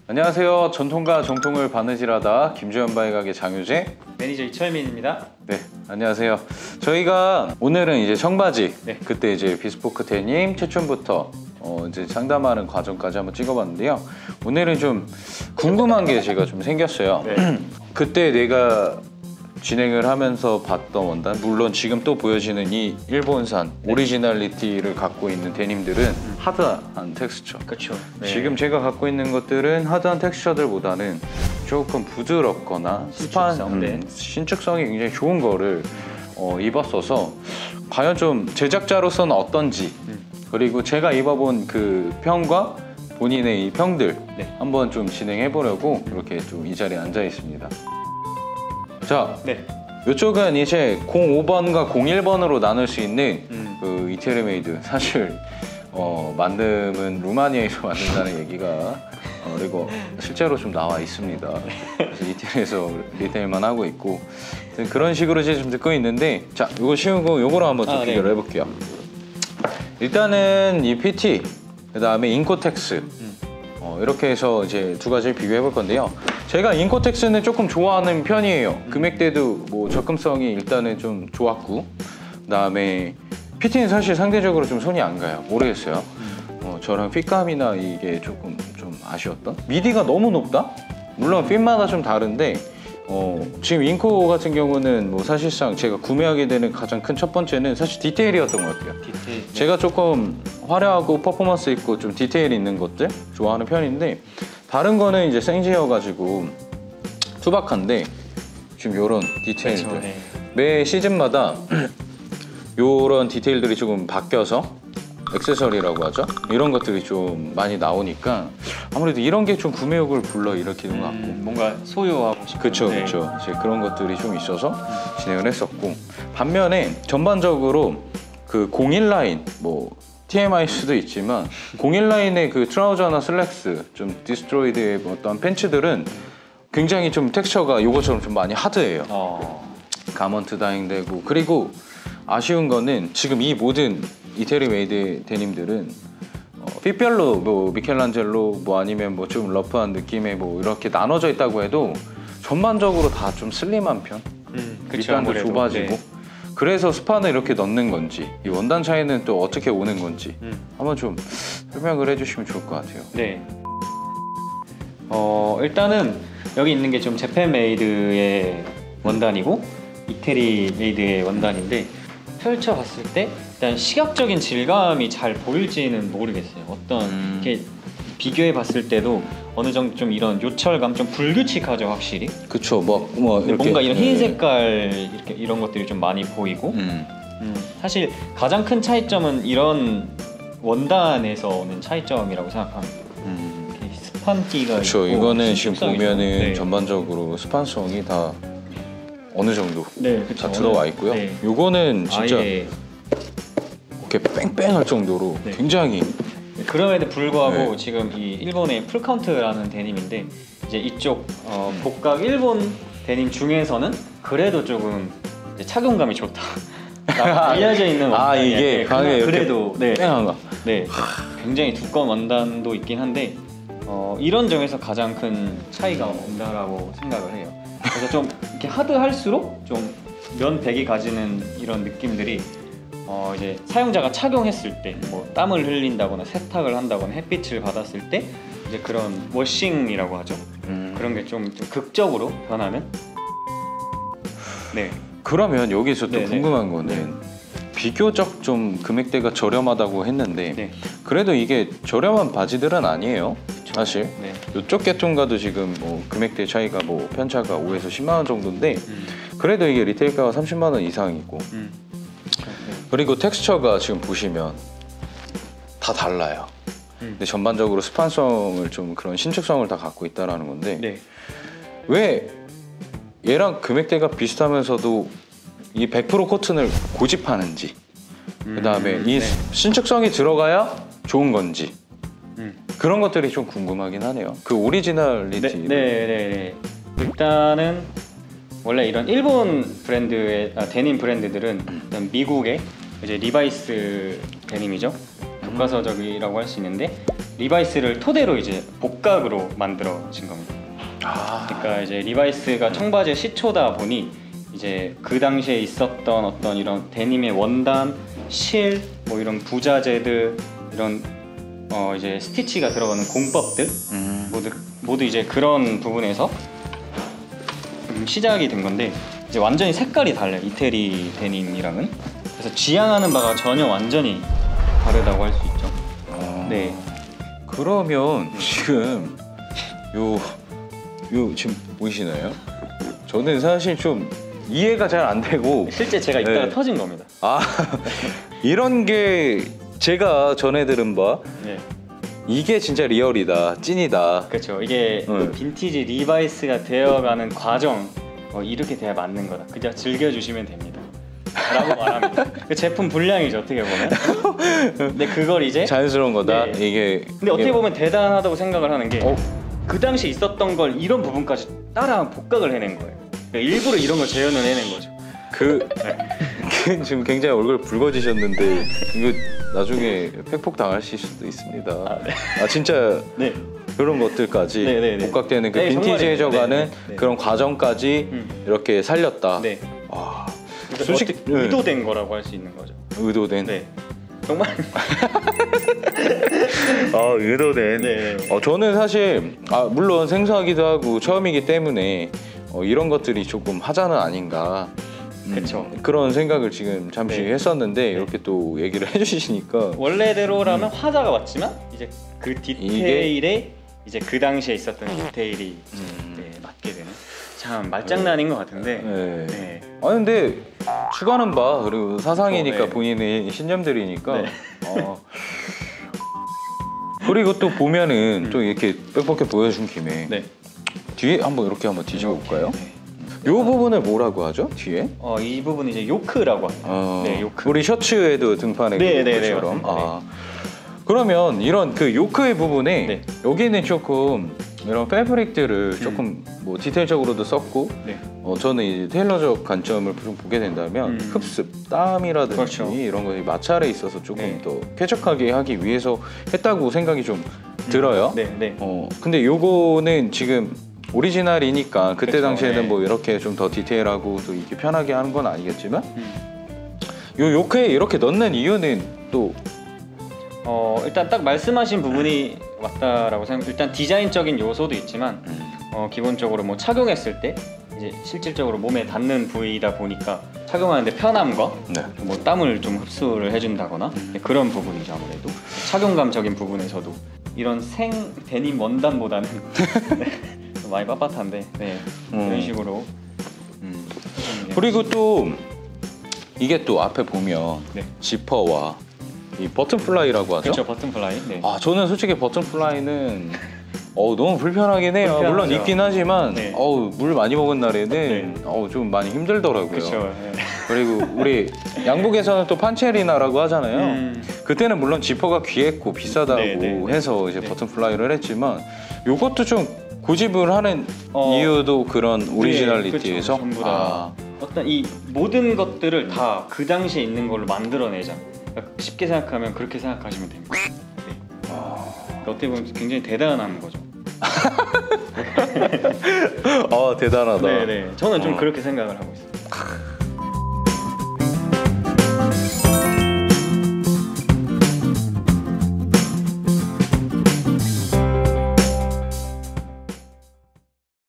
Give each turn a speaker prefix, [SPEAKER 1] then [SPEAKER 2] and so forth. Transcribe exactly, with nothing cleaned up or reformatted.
[SPEAKER 1] 안녕하세요. 전통과 정통을 바느질하다 김주현 바의 가게 장유재,
[SPEAKER 2] 매니저 이철민입니다.
[SPEAKER 1] 네, 안녕하세요. 저희가 오늘은 이제 청바지,
[SPEAKER 2] 네.
[SPEAKER 1] 그때 이제 비스포크 데님 최초부터 어 이제 상담하는 과정까지 한번 찍어봤는데요. 오늘은 좀 궁금한 게 제가 좀 생겼어요.
[SPEAKER 2] 네.
[SPEAKER 1] 그때 내가 진행을 하면서 봤던 원단, 물론 지금 또 보여지는 이 일본산 네. 오리지널리티를 갖고 있는 데님들은 음. 하드한 텍스처.
[SPEAKER 2] 그렇죠. 네.
[SPEAKER 1] 지금 제가 갖고 있는 것들은 하드한 텍스처들보다는 조금 부드럽거나 스판,
[SPEAKER 2] 신축성,
[SPEAKER 1] 음,
[SPEAKER 2] 네.
[SPEAKER 1] 신축성이 굉장히 좋은 거를 어, 입었어서 과연 좀 제작자로서는 어떤지 음. 그리고 제가 입어본 그 평과 본인의 이 평들 네. 한번 좀 진행해 보려고 이렇게 좀 이 자리에 앉아 있습니다. 자, 네. 이쪽은 이제 공오 번과 공일 번으로 나눌 수 있는 음. 그 이태리메이드. 사실 어, 만듦은 루마니아에서 만든다는 얘기가 어, 그리고 실제로 좀 나와 있습니다. 그래서 이태리에서 리테일만 하고 있고 그런 식으로 이제 좀 듣고 있는데, 자, 이거 쉬우고 요거로 한번 좀 아, 비교를 네. 해볼게요. 일단은 이 피티, 그 다음에 인코텍스 음. 어, 이렇게 해서 이제 두 가지를 비교해 볼 건데요. 제가 인코텍스는 조금 좋아하는 편이에요. 음. 금액대도 뭐 접근성이 일단은 좀 좋았고, 그 다음에 피티는 사실 상대적으로 좀 손이 안 가요. 모르겠어요. 음. 어, 저랑 핏감이나 이게 조금 좀 아쉬웠던? 미디가 너무 높다? 물론 핏마다 좀 다른데 어, 지금 인코 같은 경우는 뭐 사실상 제가 구매하게 되는 가장 큰 첫 번째는 사실 디테일이었던 것 같아요. 디테일. 제가 조금 화려하고 퍼포먼스 있고 좀 디테일 있는 것들 좋아하는 편인데, 다른 거는 이제 생지여가지고 투박한데 지금 요런 디테일들 그렇죠, 네. 매 시즌마다 요런 디테일들이 조금 바뀌어서 액세서리라고 하죠. 이런 것들이 좀 많이 나오니까 아무래도 이런 게 좀 구매욕을 불러일으키는 것 같고
[SPEAKER 2] 음, 뭔가 소유하고 싶은
[SPEAKER 1] 그쵸
[SPEAKER 2] 네.
[SPEAKER 1] 그쵸 이제 그런 것들이 좀 있어서 진행을 했었고, 반면에 전반적으로 그 공일 라인 뭐 티엠아이일 수도 있지만 공일 라인의 그 트라우저나 슬랙스 좀 디스트로이드의 어떤 팬츠들은 굉장히 좀 텍스처가 요거처럼 좀 많이 하드해요. 어. 가먼트 다잉되고, 그리고 아쉬운 거는 지금 이 모든 이태리 메이드 데님들은 어, 핏별로 뭐 미켈란젤로 뭐 아니면 뭐 좀 러프한 느낌의 뭐 이렇게 나눠져 있다고 해도 전반적으로 다 좀 슬림한 편.
[SPEAKER 2] 음,
[SPEAKER 1] 밑단도 좁아지고. 네. 그래서 스판을 이렇게 넣는 건지, 이 원단 차이는 또 어떻게 오는 건지 음. 한번 좀 설명을 해주시면 좋을 것 같아요.
[SPEAKER 2] 네. 어 일단은 여기 있는 게 좀 재팬 메이드의 원단이고 이태리 메이드의 원단인데, 펼쳐봤을 때 일단 시각적인 질감이 잘 보일지는 모르겠어요. 어떤 음. 이렇게 비교해봤을 때도 어느 정도 좀 이런 요철감, 좀 불규칙하죠, 확실히.
[SPEAKER 1] 그쵸, 뭐, 뭐 이렇게
[SPEAKER 2] 뭔가 이런 흰 색깔 이렇게 이런 것들이 좀 많이 보이고. 음. 음, 사실 가장 큰 차이점은 이런 원단에서 오는 차이점이라고 생각합니다. 음. 스판기가
[SPEAKER 1] 그쵸, 있고, 이거는 지금 보면은
[SPEAKER 2] 네.
[SPEAKER 1] 전반적으로 스판성이 다 어느 정도
[SPEAKER 2] 네, 그쵸,
[SPEAKER 1] 다 들어와 있고요. 네. 요거는 진짜
[SPEAKER 2] 아예...
[SPEAKER 1] 이렇게 뺑뺑할 정도로 네. 굉장히
[SPEAKER 2] 그럼에도 불구하고 네. 지금 이 일본의 풀카운트라는 데님인데, 이제 이쪽 어, 복각 일본 데님 중에서는 그래도 조금 이제 착용감이 좋다 알려져 있는 원단이 아 이게
[SPEAKER 1] 네,
[SPEAKER 2] 그래도 네,
[SPEAKER 1] 뺑한가
[SPEAKER 2] 네, 굉장히 두꺼운 원단도 있긴 한데 어, 이런 점에서 가장 큰 차이가 온다라고 생각을 해요. 그래서 좀 이렇게 하드할수록 좀 면백이 가지는 이런 느낌들이 어 이제 사용자가 착용했을 때 뭐 땀을 흘린다거나 세탁을 한다거나 햇빛을 받았을 때 이제 그런 워싱이라고 하죠. 음. 그런 게 좀 좀 극적으로 변하는. 네.
[SPEAKER 1] 그러면 여기서 또 네네. 궁금한 거는 네. 비교적 좀 금액대가 저렴하다고 했는데 네. 그래도 이게 저렴한 바지들은 아니에요. 그쵸. 사실 네. 이쪽 계통과도 지금 뭐 금액대 차이가 뭐 편차가 오에서 십만 원 정도인데 음. 그래도 이게 리테일가가 삼십만 원 이상이고 음. 그리고 텍스처가 지금 보시면 다 달라요. 음. 근데 전반적으로 스판성을 좀 그런 신축성을 다 갖고 있다는 건데 네. 왜 얘랑 금액대가 비슷하면서도 이 백 퍼센트 코튼을 고집하는지 음. 그 다음에 이 네. 신축성이 들어가야 좋은 건지 음. 그런 것들이 좀 궁금하긴 하네요. 그 오리지널리티.
[SPEAKER 2] 네, 네, 네, 네. 일단은 원래 이런 일본 브랜드의 아, 데님 브랜드들은 일단 미국의 이제 리바이스 데님이죠. 교과서적이라고 할 수 있는데 리바이스를 토대로 이제 복각으로 만들어진 겁니다.
[SPEAKER 1] 아,
[SPEAKER 2] 그러니까 이제 리바이스가 청바지의 시초다 보니 이제 그 당시에 있었던 어떤 이런 데님의 원단, 실, 뭐 이런 부자재들, 이런 어 이제 스티치가 들어가는 공법들
[SPEAKER 1] 음.
[SPEAKER 2] 모두 모두 이제 그런 부분에서 음, 시작이 된 건데 이제 완전히 색깔이 달라요. 이태리 데님이랑은. 그래서 지향하는 바가 전혀 완전히 다르다고 할 수 있죠.
[SPEAKER 1] 아,
[SPEAKER 2] 네.
[SPEAKER 1] 그러면 지금 요, 요 지금 보이시나요? 저는 사실 좀 이해가 잘 안 되고
[SPEAKER 2] 실제 제가 입다가
[SPEAKER 1] 네.
[SPEAKER 2] 터진 겁니다.
[SPEAKER 1] 아 이런 게 제가 전해 들은 바
[SPEAKER 2] 네.
[SPEAKER 1] 이게 진짜 리얼이다, 찐이다.
[SPEAKER 2] 그렇죠. 이게
[SPEAKER 1] 네.
[SPEAKER 2] 빈티지 리바이스가 되어가는 과정 어, 이렇게 돼야 맞는 거다. 그냥 즐겨주시면 됩니다. 라고 말합니다. 그 제품 분량이죠 어떻게 보면. 근데 그걸 이제
[SPEAKER 1] 자연스러운 거다.
[SPEAKER 2] 네.
[SPEAKER 1] 이게
[SPEAKER 2] 근데 어떻게
[SPEAKER 1] 이게-
[SPEAKER 2] 보면 대단하다고 생각을 하는 게 그
[SPEAKER 1] 어?
[SPEAKER 2] 당시 있었던 걸 이런 부분까지 따라 복각을 해낸 거예요. 그러니까 일부러 이런 걸 재현을 해낸 거죠.
[SPEAKER 1] 그 지금 굉장히 얼굴 붉어지셨는데 이거 나중에 팩폭 당하실 수도 있습니다.
[SPEAKER 2] 아, 네.
[SPEAKER 1] 아 진짜
[SPEAKER 2] 네.
[SPEAKER 1] 그런 것들까지
[SPEAKER 2] 네, 네, 네.
[SPEAKER 1] 복각되는 그
[SPEAKER 2] 네,
[SPEAKER 1] 빈티지해져가는
[SPEAKER 2] 정말입니다. 네, 네.
[SPEAKER 1] 그런 과정까지
[SPEAKER 2] 음.
[SPEAKER 1] 이렇게 살렸다.
[SPEAKER 2] 네.
[SPEAKER 1] 와,
[SPEAKER 2] 그러니까
[SPEAKER 1] 솔직히
[SPEAKER 2] 어떻게
[SPEAKER 1] 네.
[SPEAKER 2] 의도된 거라고 할 수 있는 거죠.
[SPEAKER 1] 의도된.
[SPEAKER 2] 네. 정말.
[SPEAKER 1] 아 의도된.
[SPEAKER 2] 네.
[SPEAKER 1] 어, 저는 사실 아, 물론 생소하기도 하고 처음이기 때문에 어, 이런 것들이 조금 하자는 아닌가. 음,
[SPEAKER 2] 그쵸.
[SPEAKER 1] 그런 생각을 지금 잠시
[SPEAKER 2] 네.
[SPEAKER 1] 했었는데 이렇게 또 얘기를 해주시니까
[SPEAKER 2] 원래대로라면
[SPEAKER 1] 음.
[SPEAKER 2] 화자가 맞지만 이제 그 디테일에 이제 그 당시에 있었던 디테일이 이제
[SPEAKER 1] 음.
[SPEAKER 2] 네, 맞게 되는 참 말장난인 것 같은데.
[SPEAKER 1] 네.
[SPEAKER 2] 네.
[SPEAKER 1] 아 근데 추가는 봐 그리고 사상이니까
[SPEAKER 2] 어, 네.
[SPEAKER 1] 본인의 신념들이니까
[SPEAKER 2] 네.
[SPEAKER 1] 어. 그리고 또 보면은
[SPEAKER 2] 음.
[SPEAKER 1] 또 이렇게 빽빽하게 보여준 김에
[SPEAKER 2] 네.
[SPEAKER 1] 뒤에 한번 이렇게 한번 뒤집어 볼까요?
[SPEAKER 2] 네.
[SPEAKER 1] 요 부분을 뭐라고 하죠? 뒤에?
[SPEAKER 2] 어, 이 부분 이제 요크라고 합니다.
[SPEAKER 1] 어,
[SPEAKER 2] 네, 요크.
[SPEAKER 1] 우리 셔츠에도 등판해
[SPEAKER 2] 네, 네, 네,
[SPEAKER 1] 것처럼.
[SPEAKER 2] 맞습니다.
[SPEAKER 1] 아. 그러면 이런 그 요크의 부분에
[SPEAKER 2] 네.
[SPEAKER 1] 여기는 조금 이런 패브릭들을 조금 뭐 디테일적으로도 썼고
[SPEAKER 2] 네.
[SPEAKER 1] 어, 저는 이제 테일러적 관점을 좀 보게 된다면
[SPEAKER 2] 음.
[SPEAKER 1] 흡습, 땀이라든지
[SPEAKER 2] 그렇죠.
[SPEAKER 1] 이런 것이 마찰에 있어서 조금
[SPEAKER 2] 네.
[SPEAKER 1] 더 쾌적하게 하기 위해서 했다고 생각이 좀 들어요.
[SPEAKER 2] 네, 네.
[SPEAKER 1] 어, 근데 요거는 지금 오리지널이니까 그때
[SPEAKER 2] 그쵸,
[SPEAKER 1] 당시에는
[SPEAKER 2] 네.
[SPEAKER 1] 뭐 이렇게 좀 더 디테일하고 또 이렇게 편하게 하는 건 아니겠지만
[SPEAKER 2] 음.
[SPEAKER 1] 요 요크에 이렇게 넣는 이유는 또
[SPEAKER 2] 어, 일단 딱 말씀하신 부분이 맞다라고 생각. 일단 디자인적인 요소도 있지만 어, 기본적으로 뭐 착용했을 때 이제 실질적으로 몸에 닿는 부위이다 보니까 착용하는데 편함과
[SPEAKER 1] 네.
[SPEAKER 2] 뭐 땀을 좀 흡수를 해준다거나 네, 그런 부분이죠. 아무래도 착용감적인 부분에서도 이런 생 데님 원단보다는 네, 좀 많이 빳빳한데 네,
[SPEAKER 1] 음.
[SPEAKER 2] 이런 식으로
[SPEAKER 1] 음.
[SPEAKER 2] 해주는 게-
[SPEAKER 1] 그리고 또 이게 또 앞에 보면
[SPEAKER 2] 네.
[SPEAKER 1] 지퍼와 이 버튼플라이라고 하죠.
[SPEAKER 2] 그렇죠. 버튼플라이. 네.
[SPEAKER 1] 아 저는 솔직히 버튼플라이는 어 너무 불편하긴 해요.
[SPEAKER 2] 불편하죠.
[SPEAKER 1] 물론 있긴 하지만
[SPEAKER 2] 네.
[SPEAKER 1] 어우 물 많이 먹은 날에는
[SPEAKER 2] 네.
[SPEAKER 1] 어우 좀 많이 힘들더라고요.
[SPEAKER 2] 그렇죠. 네.
[SPEAKER 1] 그리고 우리 양복에서는 또 판체리나라고 하잖아요.
[SPEAKER 2] 음.
[SPEAKER 1] 그때는 물론 지퍼가 귀했고 비싸다고
[SPEAKER 2] 네, 네, 네.
[SPEAKER 1] 해서 이제
[SPEAKER 2] 네.
[SPEAKER 1] 버튼플라이를 했지만 요것도 좀 고집을 하는
[SPEAKER 2] 어.
[SPEAKER 1] 이유도 그런
[SPEAKER 2] 네,
[SPEAKER 1] 오리지널리티에서
[SPEAKER 2] 그렇죠. 전부 다
[SPEAKER 1] 아,
[SPEAKER 2] 어떤 이 모든 것들을 다 그 당시에 있는 걸로 만들어내자. 그러니까 쉽게 생각하면 그렇게 생각하시면 됩니다. 네. 그러니까 어떻게 보면 굉장히 대단한 거죠.
[SPEAKER 1] 아 대단하다.
[SPEAKER 2] 네네. 저는 좀
[SPEAKER 1] 어.
[SPEAKER 2] 그렇게 생각을 하고 있어요.